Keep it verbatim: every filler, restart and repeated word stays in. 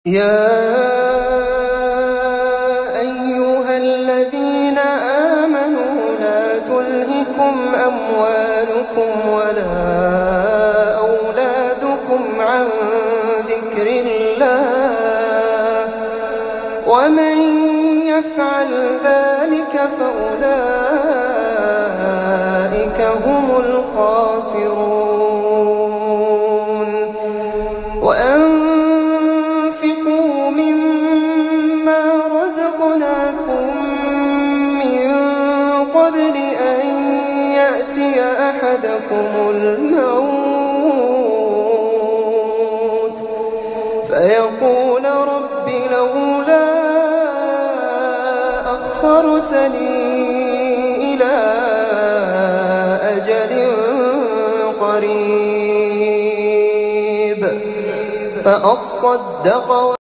يا أيها الذين آمنوا لا تلهكم أموالكم ولا أولادكم عن ذكر الله ومن يفعل ذلك فأولئك هم الخاسرون. وأنفقوا مما رزقناكم من قبل أن يأتي أحدكم الموت فيقول رب لولا أخرتني إلى أجل قريب فأصدق